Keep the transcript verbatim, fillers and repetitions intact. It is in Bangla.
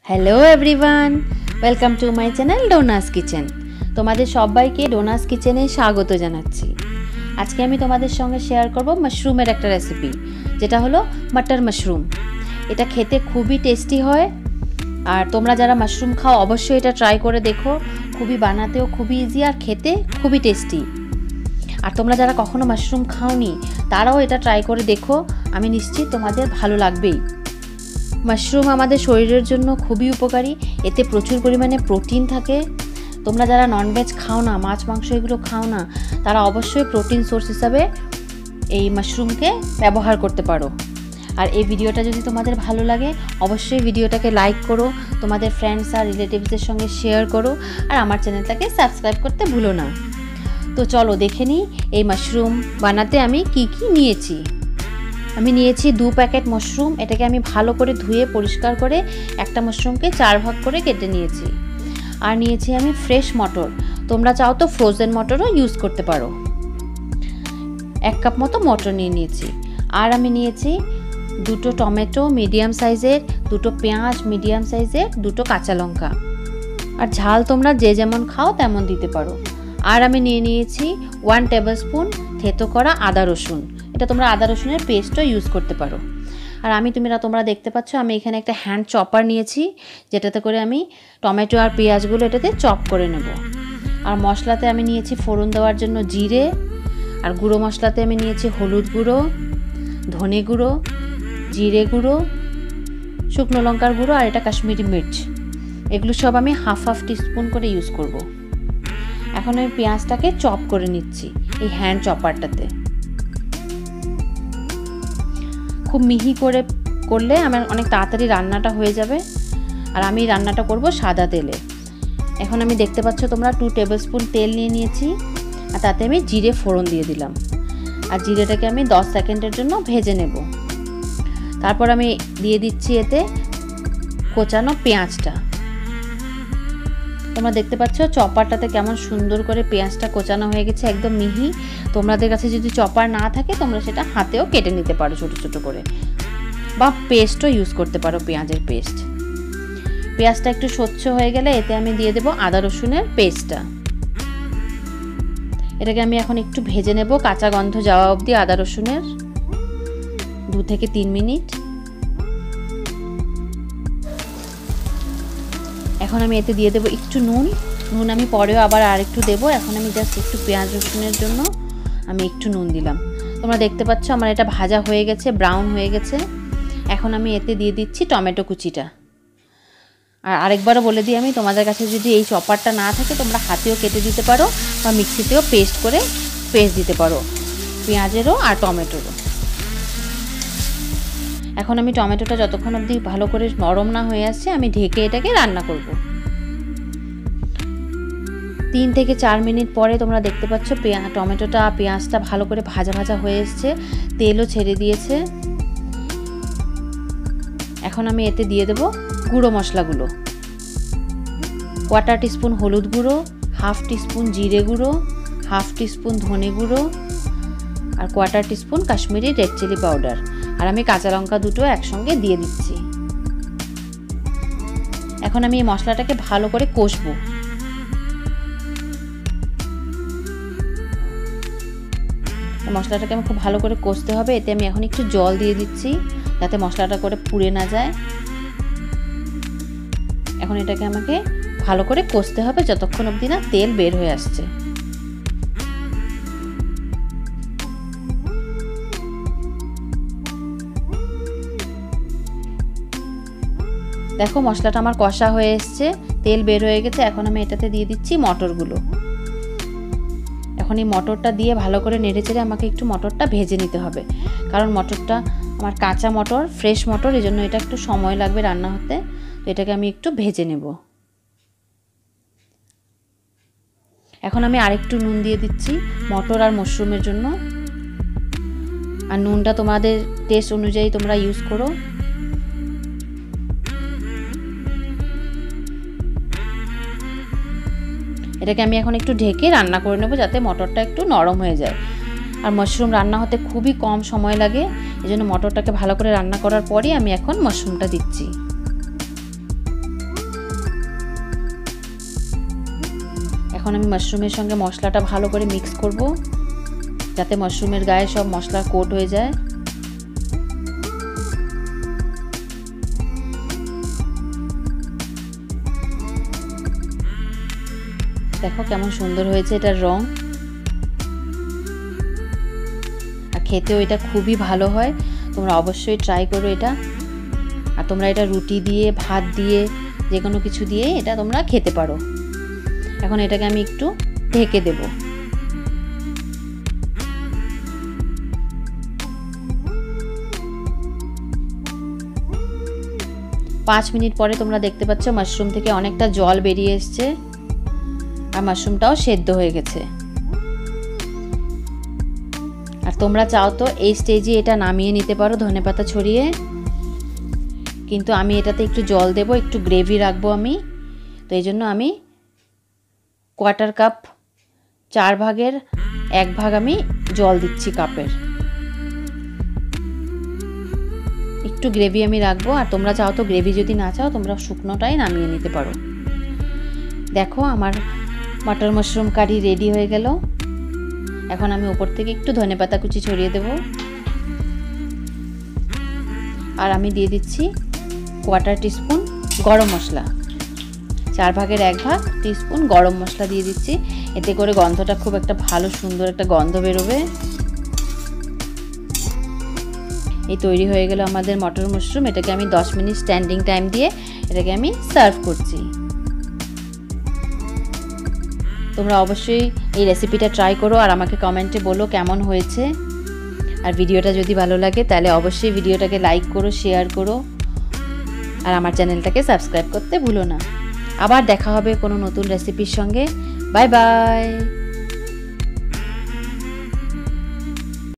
Hello everyone, welcome to my channel Dona's kitchen. তোমাদের সবাইকে ডোনাস কিচেনে স্বাগত জানাচ্ছি। আজকে আমি তোমাদের সঙ্গে শেয়ার করব মাশরুমের একটা রেসিপি, যেটা হলো মাটার মাশরুম। এটা খেতে খুবই টেস্টি হয়, আর তোমরা যারা মাশরুম খাও অবশ্যই এটা ট্রাই করে দেখো। খুবই বানাতেও খুবই ইজি আর খেতে খুবই টেস্টি। আর তোমরা যারা কখনো মাশরুম খাওনি তারাও এটা ট্রাই করে দেখো, আমি নিশ্চিত তোমাদের ভালো লাগবেই। মাশরুম আমাদের শরীরের জন্য খুবই উপকারী, এতে প্রচুর পরিমাণে প্রোটিন থাকে। তোমরা যারা ননভেজ খাও না, মাছ মাংস এগুলো খাও না, তারা অবশ্যই প্রোটিন সোর্স হিসাবে এই মাশরুমকে ব্যবহার করতে পারো। আর এই ভিডিওটা যদি তোমাদের ভালো লাগে অবশ্যই ভিডিওটাকে লাইক করো, তোমাদের ফ্রেন্ডস আর রিলেটিভসদের সঙ্গে শেয়ার করো, আর আমার চ্যানেলটাকে সাবস্ক্রাইব করতে ভুলো না। তো চলো দেখে নিই এই মাশরুম বানাতে আমি কি কি নিয়েছি। আমি নিয়েছি দু প্যাকেট মাশরুম। এটাকে আমি ভালো করে ধুয়ে পরিষ্কার করে একটা মাশরুমকে চার ভাগ করে কেটে নিয়েছি। আর নিয়েছি আমি ফ্রেশ মটর, তোমরা চাও তো ফ্রোজেন মটরও ইউজ করতে পারো। এক কাপ মতো মটর নিয়ে নিয়েছি। আর আমি নিয়েছি দুটো টমেটো মিডিয়াম সাইজের, দুটো পেঁয়াজ মিডিয়াম সাইজের, দুটো কাঁচা লঙ্কা। আর ঝাল তোমরা যে যেমন খাও তেমন দিতে পারো। আর আমি নিয়ে নিয়েছি ওয়ান টেবিল স্পুন থেতো করা আদা রসুন। এটা তোমরা আদা রসুনের পেস্টও ইউজ করতে পারো। আর আমি তোমরা তোমরা দেখতে পাচ্ছ আমি এখানে একটা হ্যান্ড চপার নিয়েছি, যেটাতে করে আমি টমেটো আর পেঁয়াজগুলো এটাতে চপ করে নেব। আর মশলাতে আমি নিয়েছি ফোড়ন দেওয়ার জন্য জিরে, আর গুঁড়ো মশলাতে আমি নিয়েছি হলুদ গুঁড়ো, ধনে গুঁড়ো, জিরে গুঁড়ো, শুকনো লঙ্কার গুঁড়ো, আর এটা কাশ্মীরি মির্চ। এগুলো সব আমি হাফ হাফ টিস্পুন করে ইউজ করব। এখন আমি পেঁয়াজটাকে চপ করে নিচ্ছি এই হ্যান্ড চপারটাতে। খুব মিহি করে করলে আমার অনেক তাড়াতাড়ি রান্নাটা হয়ে যাবে। আর আমি রান্নাটা করব সাদা তেলে। এখন আমি দেখতে পাচ্ছ তোমরা টু টেবিল স্পুন তেল নিয়ে নিয়েছি, আর তাতে আমি জিরে ফোড়ন দিয়ে দিলাম। আর জিরেটাকে আমি দশ সেকেন্ডের জন্য ভেজে নেব। তারপর আমি দিয়ে দিচ্ছি এতে কোচানো পেঁয়াজটা। তোমরা দেখতে পাচ্ছ চপারটাতে কেমন সুন্দর করে পেঁয়াজটা কোচানো হয়ে গেছে, একদম মিহি। তোমাদের কাছে যদি চপার না থাকে তোমরা সেটা হাতেও কেটে নিতে পারো ছোট ছোট করে, বা পেস্টও ইউজ করতে পারো, পেঁয়াজের পেস্ট। পেঁয়াজটা একটু স্বচ্ছ হয়ে গেলে এতে আমি দিয়ে দেবো আদা রসুনের পেস্টটা। এটাকে আমি এখন একটু ভেজে নেব কাঁচা গন্ধ যাওয়া অবধি আদা রসুনের, দু থেকে তিন মিনিট। এখন আমি এতে দিয়ে দেবো একটু নুন। নুন আমি পরেও আবার আর একটু দেবো। এখন আমি জাস্ট একটু পেঁয়াজ রসুনের জন্য আমি একটু নুন দিলাম। তোমরা দেখতে পাচ্ছ আমার এটা ভাজা হয়ে গেছে, ব্রাউন হয়ে গেছে। এখন আমি এতে দিয়ে দিচ্ছি টমেটো কুচিটা। আর আরেকবারও বলে দিই আমি, তোমাদের কাছে যদি এই চপারটা না থাকে তোমরা হাতেও কেটে দিতে পারো, বা মিক্সিতেও পেস্ট করে পেস্ট দিতে পারো পেঁয়াজেরও আর টমেটোরও। এখন আমি টমেটোটা যতক্ষণ অবধি ভালো করে নরম না হয়ে আসছে আমি ঢেকে এটাকে রান্না করব। তিন থেকে চার মিনিট পরে তোমরা দেখতে পাচ্ছ পেঁয়া টমেটোটা পেঁয়াজটা ভালো করে ভাজা ভাজা হয়ে এসছে, তেলও ছেড়ে দিয়েছে। এখন আমি এতে দিয়ে দেব গুঁড়ো মশলাগুলো। কোয়ার্টার টিস্পুন হলুদ গুঁড়ো, হাফ টিস্পুন জিরে গুঁড়ো, হাফ টিস্পুন ধনে গুঁড়ো, আর quarter teaspoon Kashmiri red chilli powder. আর আমি কাঁচা লঙ্কা দুটো একসঙ্গে দিয়ে দিচ্ছি। এখন আমি এই মশলাটাকে ভালো করে কষবো। মশলাটাকে আমি খুব ভালো করে কষতে হবে। এতে আমি এখন একটু জল দিয়ে দিচ্ছি যাতে মশলাটা করে পুড়ে না যায়। এখন এটাকে আমাকে ভালো করে কষতে হবে যতক্ষণ অবধি না তেল বের হয়ে আসছে। দেখো মশলাটা আমার কষা হয়ে এসছে, তেল বের হয়ে গেছে। এখন আমি এটাতে দিয়ে দিচ্ছি মটরগুলো। এখন এই মটরটা দিয়ে ভালো করে নেড়ে চেড়ে আমাকে একটু মটরটা ভেজে নিতে হবে, কারণ মটরটা আমার কাঁচা মটর, ফ্রেশ মটর, এই জন্য এটা একটু সময় লাগবে রান্না হতে। তো এটাকে আমি একটু ভেজে নেব। এখন আমি আরেকটু নুন দিয়ে দিচ্ছি মটর আর মাশরুমের জন্য। আর নুনটা তোমাদের টেস্ট অনুযায়ী তোমরা ইউজ করো। এটাকে আমি এখন একটু ঢেকে রান্না করে নেব যাতে মটরটা একটু নরম হয়ে যায়। আর মাশরুম রান্না হতে খুবই কম সময় লাগে, এই জন্য মটরটাকে ভালো করে রান্না করার পরই আমি এখন মাশরুমটা দিচ্ছি। এখন আমি মাশরুমের সঙ্গে মশলাটা ভালো করে মিক্স করব, যাতে মাশরুমের গায়ে সব মশলা কোট হয়ে যায়। দেখো কেমন সুন্দর হয়েছে এটার রং, আর খেতেও এটা খুবই ভালো হয়। তোমরা অবশ্যই ট্রাই করো এটা। আর তোমরা এটা রুটি দিয়ে, ভাত দিয়ে, যে কোনো কিছু দিয়ে এটা তোমরা খেতে পারো। এখন এটাকে আমি একটু ঢেকে দেব। পাঁচ মিনিট পরে তোমরা দেখতে পাচ্ছ মাশরুম থেকে অনেকটা জল বেরিয়ে এসছে, আর মাশরুমটাও সেদ্ধ হয়ে গেছে। আর তোমরা চাও তো এই স্টেজে এটা নামিয়ে নিতে পারো ধনেপাতা ছড়িয়ে, কিন্তু আমি এটাতে একটু জল দেব, একটু গ্রেভি রাখবো আমি। তো এই জন্য আমি কোয়ার্টার কাপ, চার ভাগের এক ভাগ আমি জল দিচ্ছি কাপের। একটু গ্রেভি আমি রাখবো। আর তোমরা চাও তো গ্রেভি যদি না চাও তোমরা শুকনোটাই নামিয়ে নিতে পারো। দেখো আমার মটর মাশরুম কারি রেডি হয়ে গেল। এখন আমি উপর থেকে একটু ধনেপাতা কুচি ছড়িয়ে দেব, আর আমি দিয়ে দিচ্ছি কোয়ার্টার টিস্পুন গরম মশলা, চার ভাগের এক ভাগ টিস্পুন গরম মশলা দিয়ে দিচ্ছি। এতে করে গন্ধটা খুব একটা ভালো সুন্দর একটা গন্ধ বেরোবে। এই তৈরি হয়ে গেল আমাদের মটর মাশরুম। এটাকে আমি দশ মিনিট স্ট্যান্ডিং টাইম দিয়ে এটাকে আমি সার্ভ করছি। তোমরা অবশ্যই এই রেসিপিটা ট্রাই করো আর আমাকে কমেন্টে বলো কেমন হয়েছে। আর ভিডিওটা যদি ভালো লাগে তাহলে অবশ্যই ভিডিওটাকে লাইক করো, শেয়ার করো, আর আমার চ্যানেলটাকে সাবস্ক্রাইব করতে ভুলো না। আবার দেখা হবে কোনো নতুন রেসিপির সঙ্গে। Bye by.